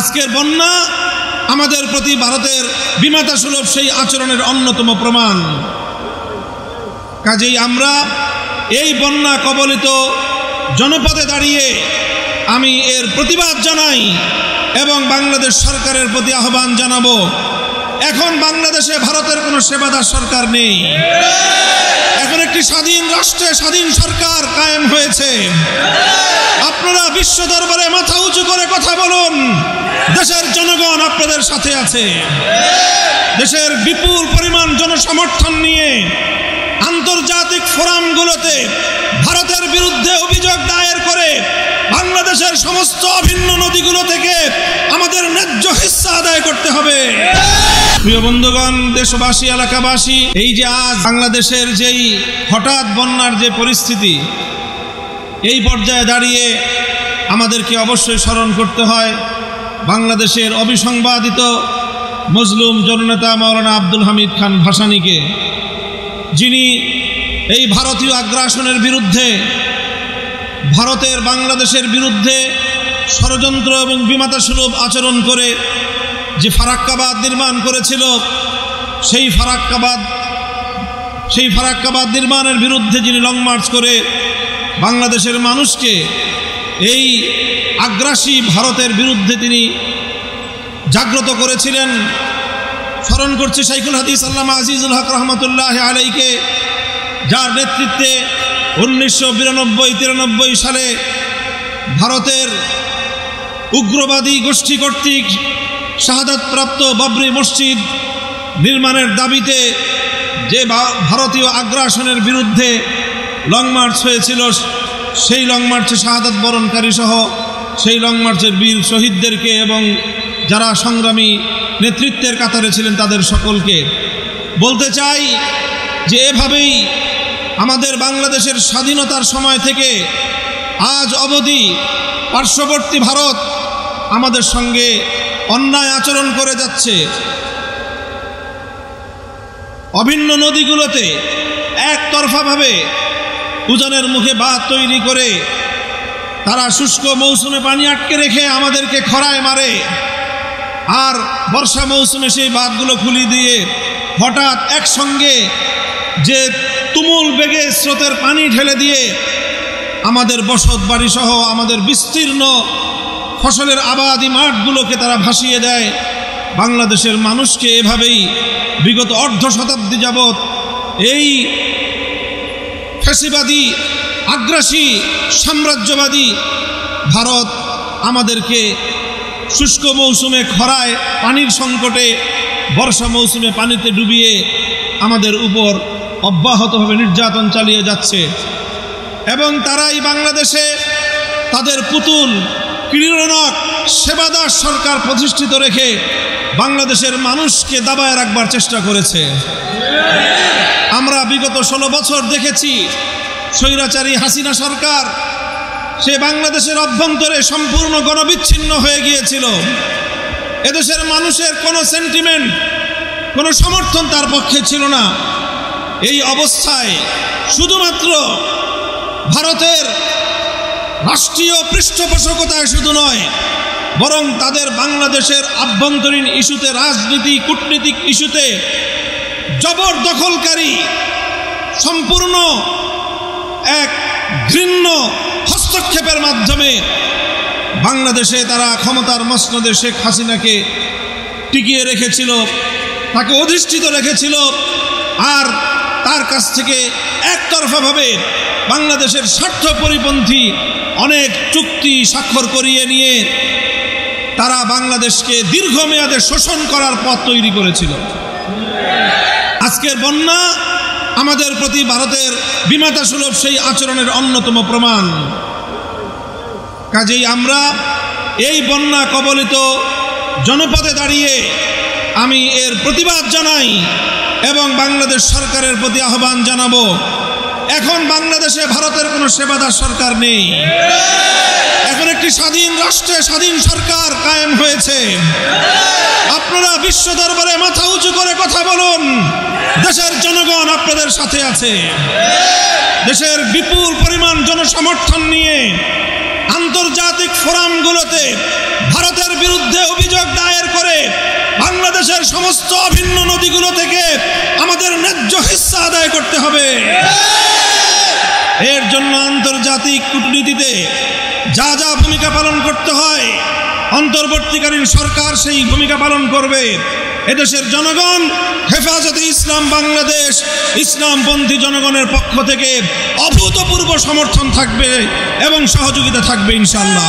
আজকের বন্যা আমাদের প্রতি ভারতের বিমাতা সুলভ সেই আচরণের অন্যতম প্রমাণ। কাজেই আমরা এই বন্যা কবলিত জনপদে দাঁড়িয়ে আমি এর প্রতিবাদ জানাই এবং বাংলাদেশ সরকারের প্রতি আহ্বান জানাবো। এখন বাংলাদেশে ভারতের কোনো সেবাদার সরকার নেই, এখন একটি স্বাধীন রাষ্ট্রে স্বাধীন সরকার কায়েম হয়েছে। আপনারা বিশ্ব দরবারে মাথা উঁচু করে কথা বলুন, দেশের জনগণ আপনাদের সাথে আছে। দেশের বিপুল পরিমাণ জনসমর্থন নিয়ে আন্তর্জাতিক ফোরামগুলোতে ভারতের বিরুদ্ধে অভিযোগ দায়ের করে বাংলাদেশের সমস্ত অভিন্ন নদীগুলো থেকে আমাদের ন্যায্য হিস্সা আদায় করতে হবে। প্রিয় বন্ধুগণ, দেশবাসী, এলাকাবাসী, এই যে আজ বাংলাদেশের যেই হঠাৎ বন্যার যে পরিস্থিতি, এই পর্যায়ে দাঁড়িয়ে আমাদেরকে অবশ্যই স্মরণ করতে হয় বাংলাদেশের অবিসংবাদিত মজলুম জননেতা মাওলানা আব্দুল হামিদ খান ভাসানীকে, যিনি এই ভারতীয় আগ্রাসনের বিরুদ্ধে, ভারতের বাংলাদেশের বিরুদ্ধে ষড়যন্ত্র এবং বিমাতা সুলভ আচরণ করে যে ফারাক্কাবাদ নির্মাণ করেছিল, সেই ফারাক্কাবাদ নির্মাণের বিরুদ্ধে যিনি লং মার্চ করে বাংলাদেশের মানুষকে এই আগ্রাসী ভারতের বিরুদ্ধে তিনি জাগ্রত করেছিলেন। স্মরণ করছি শাইখুল হাদিস আল্লামা আজিজুল হক রহমতুল্লাহ আলাইকে, যার নেতৃত্বে 1992-93 সালে ভারতের উগ্রবাদী গোষ্ঠী কর্তৃক শাহাদাতপ্রাপ্ত বাবরি মসজিদ নির্মাণের দাবিতে যে ভারতীয় আগ্রাসনের বিরুদ্ধে লং মার্চ হয়েছিল, সেই লং মার্চে শাহাদাত বরণকারী সহ সেই লং মার্চের বীর শহীদদেরকে এবং যারা সংগ্রামী নেতৃত্বের কাতারে ছিলেন তাদের সকলকে বলতে চাই যে এভাবেই আমাদের বাংলাদেশের স্বাধীনতার সময় থেকে আজ অবধি পার্শ্ববর্তী ভারত আমাদের সঙ্গে অন্যায় আচরণ করে যাচ্ছে। অভিন্ন নদীগুলোতে একতরফাভাবে উজানের মুখে বাঁধ তৈরি করে তারা শুষ্ক মৌসুমে পানি আটকে রেখে আমাদেরকে খরায় মারে, আর বর্ষা মৌসুমে সেই বাঁধগুলো খুলে দিয়ে হঠাৎ একসঙ্গে যে তুমুল বেগে স্রোতের পানি ঢেলে দিয়ে আমাদের বসত বাড়ি সহ আমাদের বিস্তীর্ণ ফসলের আবাদি মাঠগুলোকে তারা ভাসিয়ে দেয়। বাংলাদেশের মানুষকে এভাবেই বিগত অর্ধ শতাব্দী যাবৎ এই ফ্যাসিবাদী আগ্রাসী সাম্রাজ্যবাদী ভারত আমাদেরকে শুষ্ক মৌসুমে খরায় পানির সংকটে, বর্ষা মৌসুমে পানিতে ডুবিয়ে আমাদের উপর অব্যাহতভাবে নির্যাতন চালিয়ে যাচ্ছে। এবং তারাই বাংলাদেশে তাদের পুতুল ক্রীড়নক সেবাদার সরকার প্রতিষ্ঠিত রেখে বাংলাদেশের মানুষকে দাবায় রাখবার চেষ্টা করেছে। আমরা বিগত 16 বছর দেখেছি স্বৈরাচারী হাসিনা সরকার, সে বাংলাদেশের অভ্যন্তরে সম্পূর্ণ গণবিচ্ছিন্ন হয়ে গিয়েছিল। এদেশের মানুষের কোনো সেন্টিমেন্ট, কোনো সমর্থন তার পক্ষে ছিল না। এই অবস্থায় শুধুমাত্র ভারতের রাষ্ট্রীয় পৃষ্ঠপোষকতায় শুধু নয়, বরং তাদের বাংলাদেশের আভ্যন্তরীণ ইস্যুতে, রাজনীতি কূটনীতিক ইস্যুতে জবরদখলকারী সম্পূর্ণ এক ঘৃণ্য হস্তক্ষেপের মাধ্যমে বাংলাদেশে তারা ক্ষমতার মসনদে শেখ হাসিনাকে টিকিয়ে রেখেছিল, তাকে অধিষ্ঠিত রেখেছিল। আর তার কাছ থেকে একতরফাভাবে বাংলাদেশের স্বার্থ পরিপন্থী অনেক চুক্তি স্বাক্ষর করিয়ে নিয়ে তারা বাংলাদেশকে দীর্ঘমেয়াদে শোষণ করার পথ তৈরি করেছিল। আজকের বন্যা আমাদের প্রতি ভারতের বিমাতা সুলভ সেই আচরণের অন্যতম প্রমাণ। কাজেই আমরা এই বন্যা কবলিত জনপদে দাঁড়িয়ে আমি এর প্রতিবাদ জানাই এবং বাংলাদেশ সরকারের প্রতি আহ্বান জানাবো। এখন বাংলাদেশে ভারতের কোনো সেবাদার সরকার নেই, এখন একটি স্বাধীন রাষ্ট্রে স্বাধীন সরকার কায়েম হয়েছে। আপনারা বিশ্ব দরবারে মাথা উঁচু করে কথা বলুন, দেশের জনগণ আপনাদের সাথে আছে। দেশের বিপুল পরিমাণ জনসমর্থন নিয়ে আন্তর্জাতিক ফোরামগুলোতে ভারতের বিরুদ্ধে দেশের সমস্ত অভিন্ন নদীগুলো থেকে আমাদের ন্যায্য হিস্সা আদায় করতে হবে। এর জন্য আন্তর্জাতিক কূটনীতিতে যা যা ভূমিকা পালন করতে হয় অন্তর্বর্তীকালীন সরকার সেই ভূমিকা পালন করবে। এদেশের জনগণ হেফাজতে ইসলাম বাংলাদেশ ইসলামপন্থী জনগণের পক্ষ থেকে অভূতপূর্ব সমর্থন থাকবে এবং সহযোগিতা থাকবে ইনশাআল্লাহ।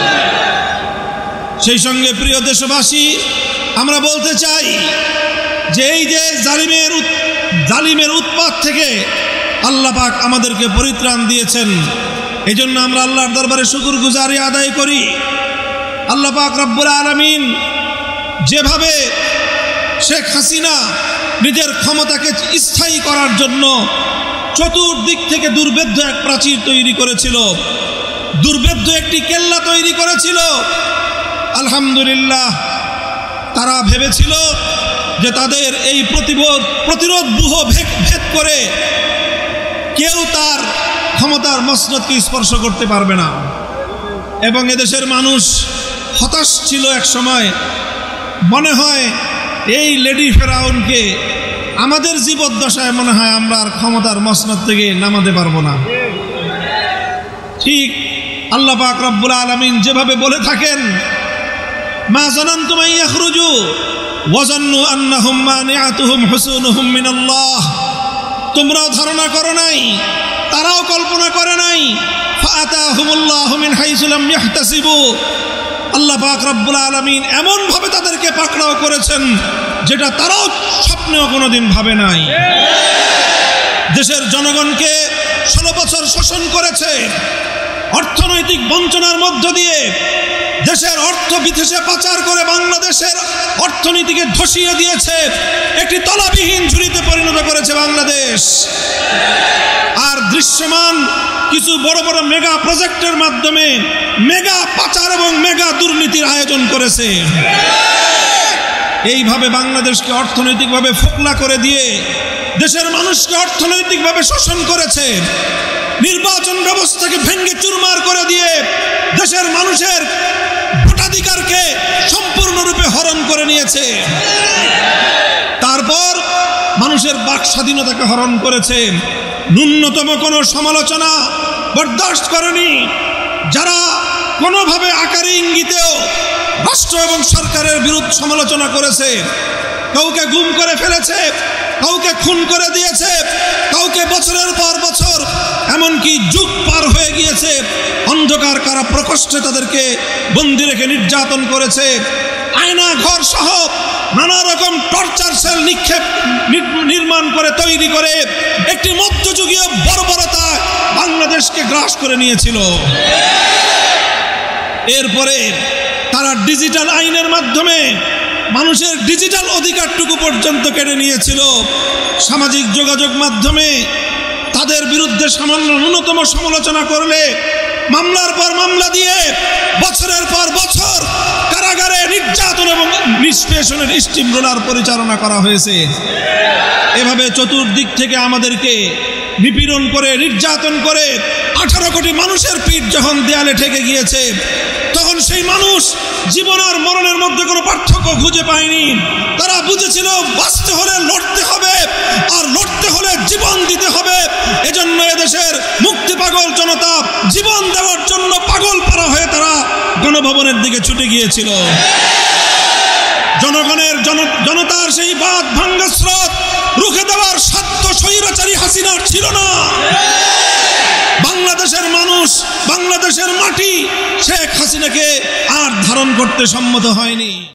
সেই সঙ্গে প্রিয় দেশবাসী, আমরা বলতে চাই যে এই যে জালিমের উৎপাত থেকে আল্লাহ পাক আমাদেরকে পরিত্রাণ দিয়েছেন, এজন্য আমরা আল্লাহর দরবারে শুকরগুজারি আদায় করি। আল্লাহ পাক রব্বুল আলামিন যেভাবে শেখ হাসিনা নিজের ক্ষমতাকে স্থায়ী করার জন্য চতুর্দিক থেকে দুর্ভেদ্য এক প্রাচীর তৈরি করেছিল, দুর্ভেদ্য একটি কেল্লা তৈরি করেছিল, আলহামদুলিল্লাহ তারা ভেবেছিল যে তাদের এই প্রতিরোধ ব্যূহ ভেদ করে কেউ তার ক্ষমতার মসনদকে স্পর্শ করতে পারবে না। এবং এদেশের মানুষ হতাশ ছিল এক সময়, মনে হয় এই লেডি ফেরাউনকে আমাদের জীবদ্দশায় মনে হয় আমরা আর ক্ষমতার মসনদ থেকে নামাতে পারবো না। ঠিক আল্লাহ পাক রব্বুল আলামিন যেভাবে বলে থাকেন, মা যানানতুম আন ইয়াখরুজু ওয়া যান্নু আন্নাহুম মানিআতুহুম হুসুনুহুম মিনাল্লাহ, তোমরাও ধারণা করো নাই, তারাও কল্পনা করে নাই, ফাআতাহুমুল্লাহু মিন হাইসু লাম ইয়াহতাসিবু, আল্লাহ পাক রব্বুল আলামিন এমন ভাবে তাদেরকে পাকড়াও করেছেন যেটা তারাও স্বপ্নেও কোনোদিন ভাবে নাই। দেশের জনগণকে 16 বছর শোষণ করেছে, অর্থনৈতিক বঞ্চনার মধ্য দিয়ে দেশের অর্থ বিদেশে পাচার করে বাংলাদেশের অর্থনীতিকে ধসিয়ে দিয়েছে, একটি তলাবিহীন ঝুড়িতে পরিণত করেছে বাংলাদেশ। আর দৃশ্যমান কিছু বড় বড় মেগা প্রজেক্টের মাধ্যমে মেগা পাচার এবং মেগা দুর্নীতির আয়োজন করেছে। এইভাবে বাংলাদেশকে অর্থনৈতিকভাবে ফোকলা করে দিয়ে দেশের মানুষকে অর্থনৈতিকভাবে শোষণ করেছে, নির্বাচন ব্যবস্থাকে ভেঙে চুরমার করে দিয়ে দেশের মানুষের ভোটাধিকারকে সম্পূর্ণরূপে হরণ করে নিয়েছে। তারপর মানুষের বাক স্বাধীনতাকে হরণ করেছে। ন্যূনতম কোনো সমালোচনা বরদাস্ত করেনি। যারা কোনোভাবে আকারে ইঙ্গিতেও রাষ্ট্র এবং সরকারের বিরুদ্ধে সমালোচনা করেছে, কাউকে গুম করে ফেলেছে, কাউকে খুন করে দিয়েছে, কাউকে বছরের পর বছর এমনকি যুগ পার হয়ে গিয়েছে অন্ধকার কারা প্রকোষ্ঠে তাদেরকে বন্দি রেখে নির্যাতন করেছে, আয়না ঘর সহ নানা রকম টর্চার সেল নির্মাণ করে তৈরি করে একটি মধ্যযুগীয় বর্বরতা বাংলাদেশকে গ্রাস করে নিয়েছিল। এরপরে তারা ডিজিটাল আইনের মাধ্যমে মানুষের ডিজিটাল অধিকারটুকু পর্যন্ত কেড়ে নিয়েছিল। সামাজিক যোগাযোগ মাধ্যমে তাদের বিরুদ্ধে সামান্য ন্যূনতম সমালোচনা করলে মামলার পর মামলা দিয়ে বছরের পর বছর কারাগারে নির্যাতন এবং নিষ্পেষণের স্টিম রোলার পরিচালনা করা হয়েছে। এভাবে চতুর্দিক থেকে আমাদেরকে নিপীড়ন করে নির্যাতন করে 18 কোটি মানুষের পিঠ যখন দেয়ালে ঠেকে গিয়েছে, তখন সেই মানুষ জীবন আর মরণের মধ্যে কোনো পার্থক্য খুঁজে পায়নি। তারা বুঝেছিল বাঁচতে হলে লড়তে হবে, আর লড়তে হলে জীবন দিতে হবে। এজন্য এদেশের মুক্তি পাগল জনতা জীবন দেওয়ার জন্য পাগল পারা হয়ে তারা গণভবনের দিকে ছুটে গিয়েছিল। জনতার সেই বাঁধ ভাঙ্গা স্রোত রুখে দেওয়ার সাধ্য স্বৈরাচারী হাসিনার ছিল না। বাংলাদেশের মানুষ, বাংলাদেশের মাটি শেখ হাসিনাকে আর ধারণ করতে সম্মত হয়নি।